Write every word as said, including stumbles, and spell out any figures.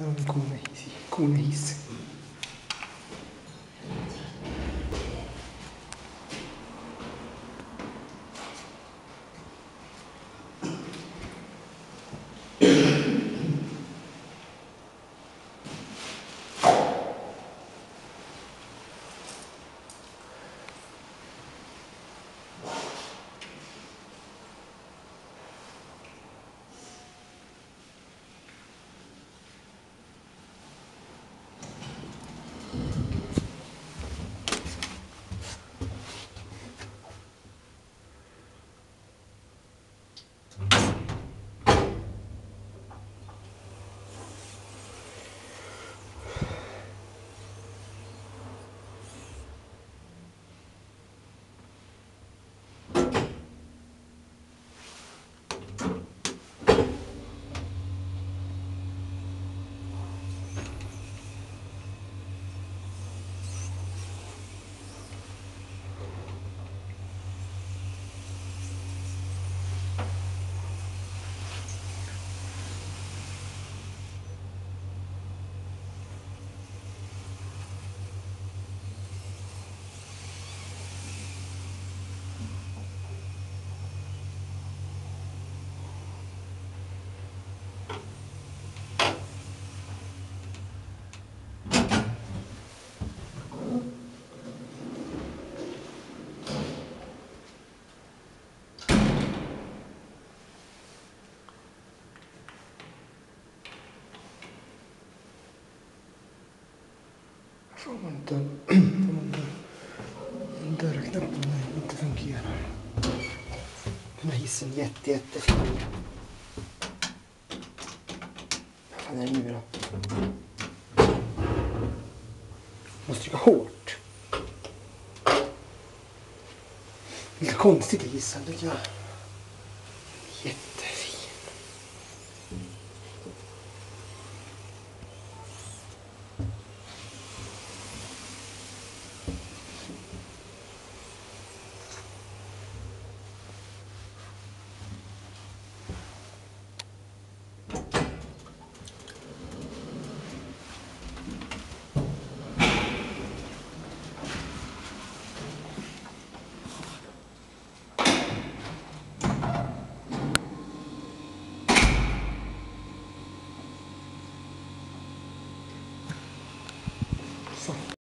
Här har vi Kone hiss. Kone hiss. Får man inte en dörrknappen inte fungerar. Den här hissen är jätte, jättefin. Vad fan är det nu då? Måste trycka hårt. Lite konstigt i hissen tycker jag.